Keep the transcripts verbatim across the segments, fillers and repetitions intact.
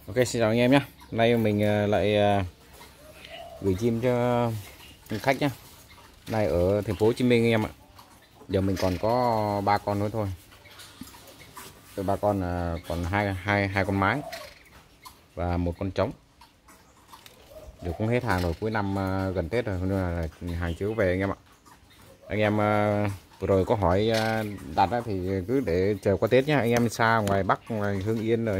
Ok, xin chào anh em nhé. Nay mình lại gửi chim cho khách nhé. Này ở thành phố Hồ Chí Minh anh em ạ. Giờ mình còn có ba con nữa thôi. Cái ba con là còn hai hai hai con mái và một con trống. Giờ cũng hết hàng rồi, cuối năm gần Tết rồi, nên là hàng chưa về anh em ạ. Anh em vừa rồi có hỏi đặt thì cứ để chờ qua Tết nhé. Anh em xa ngoài Bắc, ngoài Hưng Yên rồi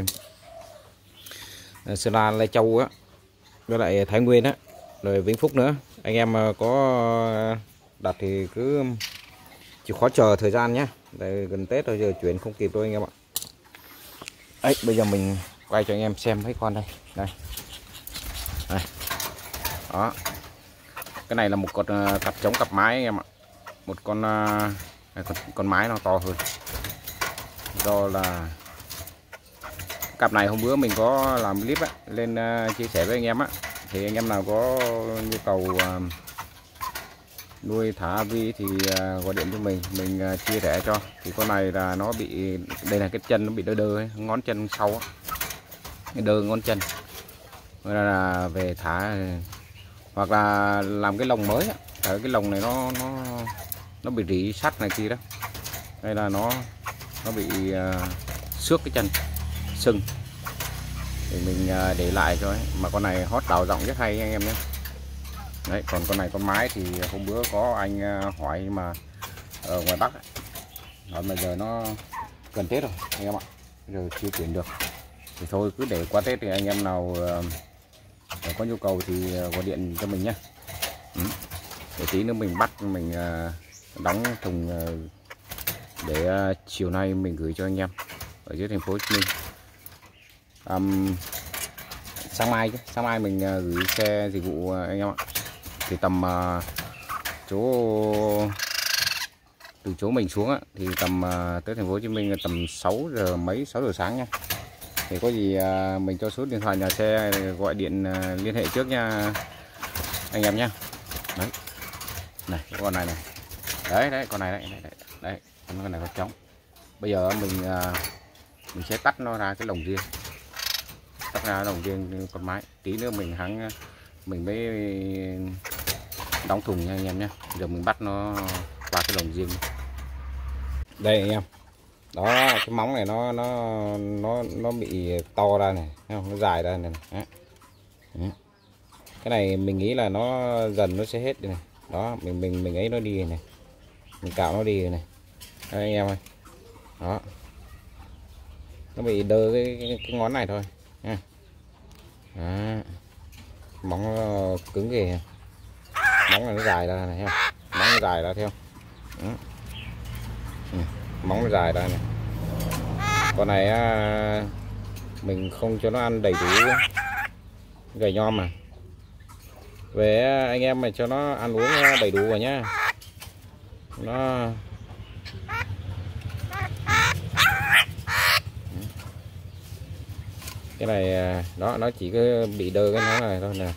Sơn La, Lai Châu á, với lại Thái Nguyên á, rồi Vĩnh Phúc nữa. Anh em có đặt thì cứ chịu khó chờ thời gian nhé. Đây gần Tết rồi, giờ chuyển không kịp đâu anh em ạ. Ấy, bây giờ mình quay cho anh em xem mấy con đây. Đây. Đây. Đó. Cái này là một con cặp trống cặp mái anh em ạ. Một con con, con mái nó to hơn. Do là cặp này hôm bữa mình có làm clip á, lên uh, chia sẻ với anh em á, thì anh em nào có nhu cầu uh, nuôi thả vi thì uh, gọi điện cho mình mình uh, chia sẻ cho. Thì con này là nó bị, đây là cái chân nó bị đơ đơ ấy, ngón chân sau á, cái đơ ngón chân, nên là về thả hoặc là làm cái lồng mới á. Ở cái lồng này nó nó nó bị rỉ sắt này kia đó, đây là nó nó bị uh, xước cái chân sưng thì mình để lại cho ấy. Mà con này hót đào rộng rất hay anh em nhé. Đấy, còn con này con mái thì hôm bữa có anh hỏi mà ở ngoài Bắc ấy. Đó, mà giờ nó gần Tết rồi anh em ạ, giờ chưa chuyển được thì thôi cứ để qua Tết thì anh em nào có nhu cầu thì gọi điện cho mình nhé. Ừ. Để tí nữa mình bắt mình đóng thùng để chiều nay mình gửi cho anh em ở dưới thành phố Hồ Chí Minh. Um, sáng mai chứ sáng mai mình uh, gửi xe dịch vụ uh, anh em ạ. Thì tầm uh, chỗ từ chỗ mình xuống á, thì tầm uh, tới thành phố Hồ Chí Minh là tầm sáu giờ mấy, sáu giờ sáng nha. Thì có gì uh, mình cho số điện thoại nhà xe gọi điện uh, liên hệ trước nha anh em nhé. Đấy, này cái con này này, đấy đấy con này đấy, đấy, đấy, đấy. Con này có trống. Bây giờ mình uh, mình sẽ tách nó ra cái lồng riêng, tách ra lồng riêng con mái. Tí nữa mình hãng mình mới đóng thùng nha anh em nhé. Giờ mình bắt nó vào cái lồng riêng. Đây anh em, đó cái móng này nó nó nó nó bị to ra này, nó dài ra này. Đó. Cái này mình nghĩ là nó dần nó sẽ hết này. Đó, mình mình mình ấy nó đi này, mình cạo nó đi này. Đây anh em ơi, đó nó bị đơ cái, cái, cái ngón này thôi nha. Đó. Móng nó cứng kìa, móng này nó dài ra này, ha. Móng nó dài ra theo. Đó. Ừ. Móng nó dài ra này. Con này á, mình không cho nó ăn đầy đủ gầy nhom mà về anh em mà cho nó ăn uống đầy đủ rồi nhá. Nó cái này đó, nó chỉ cứ bị đơ cái nó này thôi nè.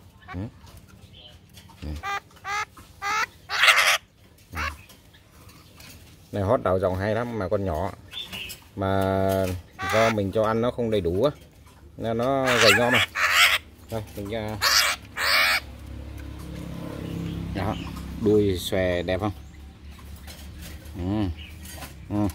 Này hót đào dòng hay lắm, mà con nhỏ mà do mình cho ăn nó không đầy đủ á nên nó gầy nhom mà. Đây mình đó, đuôi xòe đẹp không? Ừ. Ừ.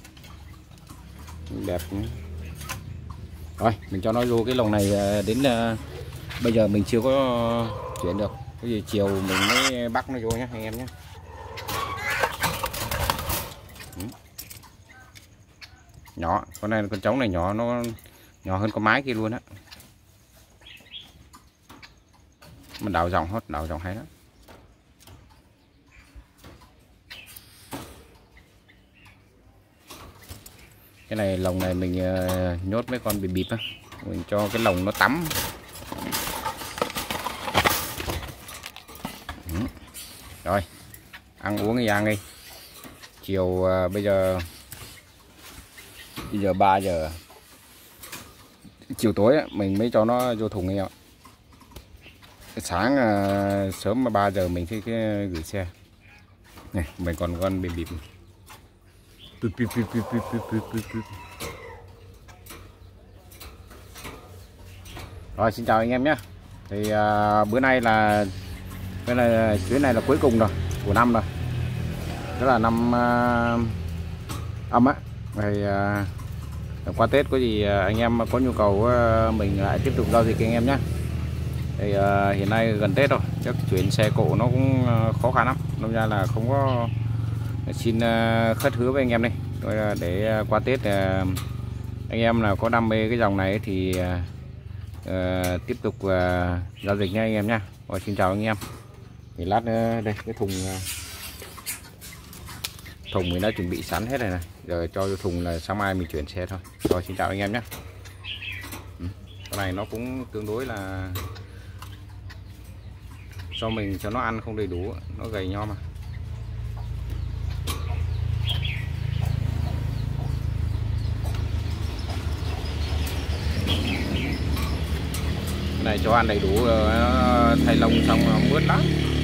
Đẹp. Rồi mình cho nó vô cái lồng này đến uh, bây giờ mình chưa có chuyển được, cái gì chiều mình mới bắt nó vô nhé anh em nhé. Ừ. Nhỏ, con này con trống này nhỏ, nó nhỏ hơn con mái kia luôn á. Mình đào dòng hết, đào dòng hay lắm. Cái này lồng này mình uh, nhốt mấy con bị bịp á, mình cho cái lồng nó tắm. Ừ. Rồi ăn uống cái giang đi. Chiều uh, bây giờ bây giờ ba giờ chiều tối á, mình mới cho nó vô thùng ấy ạ. Cái sáng uh, sớm mà ba giờ mình sẽ gửi xe. Này mình còn con bị bịp. Rồi xin chào anh em nhé. Thì à, bữa nay là cái này chuyến này là cuối cùng rồi của năm rồi, đó là năm à, âm á. Thì à, qua Tết có gì à, anh em có nhu cầu à, mình lại tiếp tục giao dịch anh em nhé. Thì à, hiện nay gần Tết rồi, chắc chuyển xe cộ nó cũng khó khăn lắm, nên ra là không có xin à, khất hứa với anh em đây. Rồi à, để qua Tết à, anh em là có đam mê cái dòng này thì à, à, tiếp tục à, giao dịch nha anh em nha. Rồi xin chào anh em. Thì lát nữa đây cái thùng thùng mình đã chuẩn bị sẵn hết rồi này, giờ cho vô thùng là sáng mai mình chuyển xe thôi. Rồi xin chào anh em nhé. Ừ. Cái này nó cũng tương đối là cho mình cho nó ăn không đầy đủ, nó gầy nho mà. Cái này cho ăn đầy đủ nó thay lông xong nó mướt lắm.